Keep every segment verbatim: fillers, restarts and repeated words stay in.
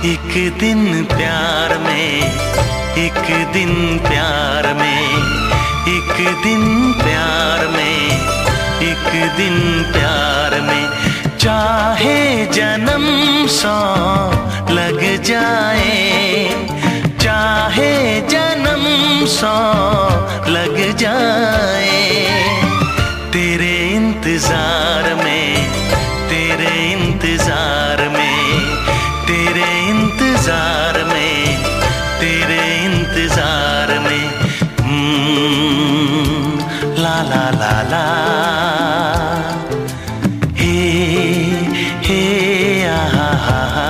एक दिन प्यार में, एक दिन प्यार में, एक दिन प्यार में, एक दिन प्यार में, चाहे जन्म सौ लग जाए, चाहे जन्म सौ लग जाए, तेरे इंतजार में, तेरे इंतजार में, तेरे इंतजार में, तेरे इंतजार में, ला ला ला ला, हे हे आहा हा हा।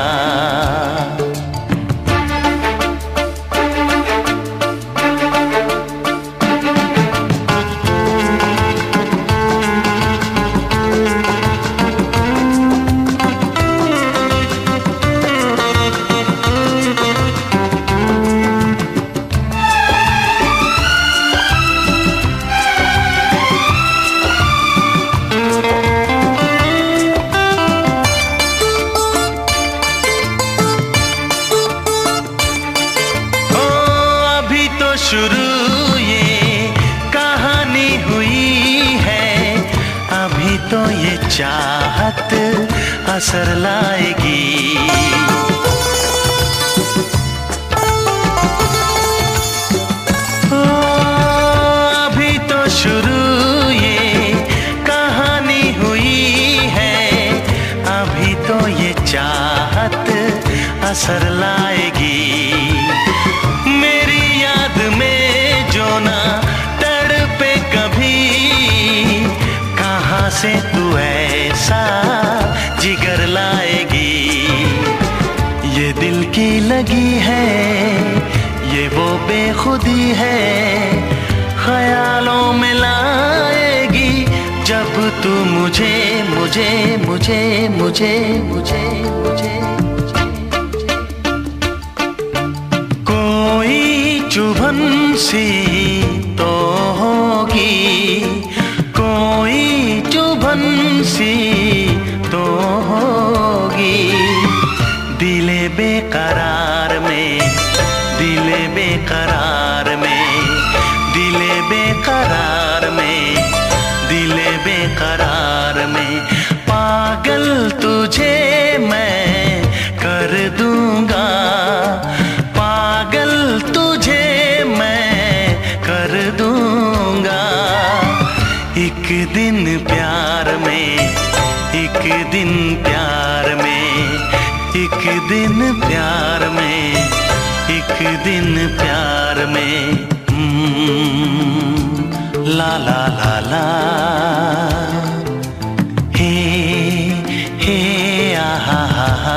शुरू ये कहानी हुई है, अभी तो ये चाहत असर लाएगी। ओ, अभी तो शुरू ये कहानी हुई है, अभी तो ये चाहत असर लाएगी। से तू ऐसा जिगर लाएगी, ये दिल की लगी है, ये वो बेखुदी है, ख्यालों में लाएगी जब तू मुझे मुझे मुझे मुझे मुझे मुझे कोई चुभन सी तो होगी, कोई चुभन सी तो होगी, दिले बेकरार में, दिले बेकरार में, दिले बेकरार में, दिले बेकरार में, पागल तुझे मैं कर दूंगा, पागल तुझे मैं कर दूंगा। एक दिन प्यार में, एक दिन प्यार में, एक दिन प्यार में, एक दिन प्यार में, ला ला ला ला, हे हे आहा हा हा।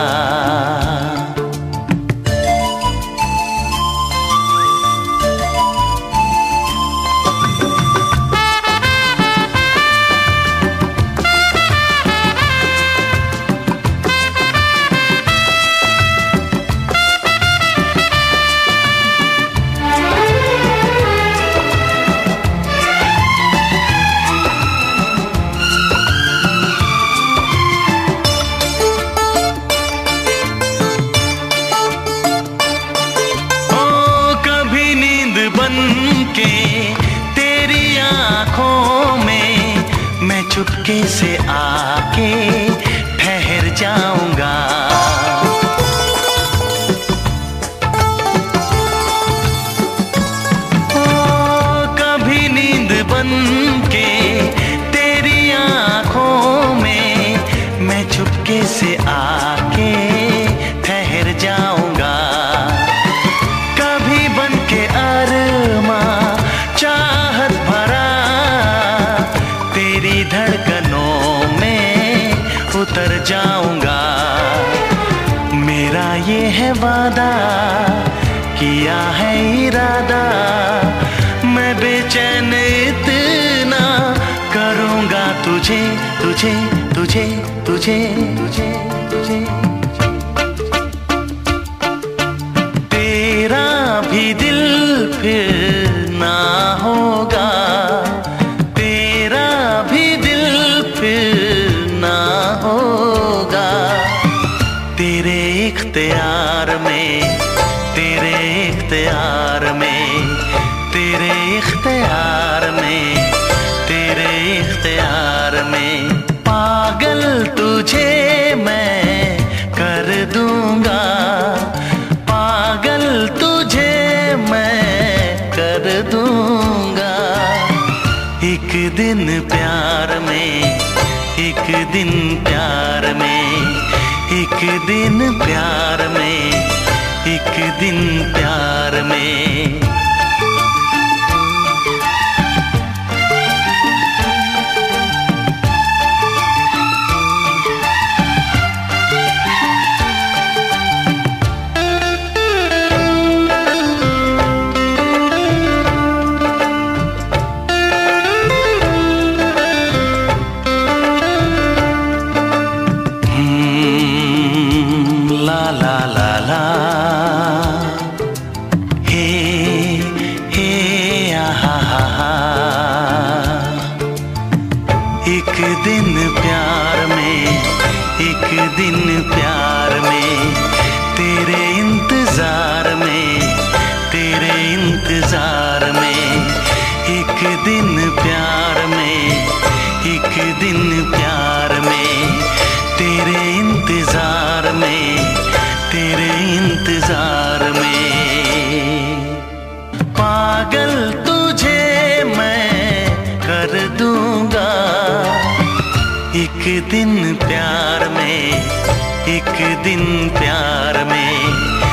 के तेरी आँखों में मैं चुपके से आके ठहर जाऊंगा, ओ कभी नींद बन के तेरी आँखों में मैं चुपके से आके ठहर जाऊंगा, कभी बन के अरमा चाहत भरा तेरी धड़कनों में उतर जाऊंगा। मेरा ये है वादा, किया है इरादा, मैं बेचैन इतना करूंगा तुझे तुझे तुझे तुझे तुझे तुझे। तेरा भी दिल फिर ना होगा, तेरा भी दिल फिर ना होगा, तेरे इख्तियार में, तेरे इख्तियार में, तेरे इख्तियार में, तेरे इख्तियार में। पागल तुझे मैं कर दूंगा, पागल तुझे मैं कर दूंगा। एक दिन प्यार में, एक दिन प्यार में, एक दिन प्यार में, एक दिन प्यार में। ला ला ला ला, हे हे आहा हा हा। एक दिन प्यार में, एक दिन प्यार में, तेरे इंतजार में, तेरे इंतजार में। एक दिन प्यार में, एक दिन प्यार में, तेरे इंतजार में, तेरे इंतजार में। पागल तुझे मैं कर दूंगा, एक दिन प्यार में, एक दिन प्यार में,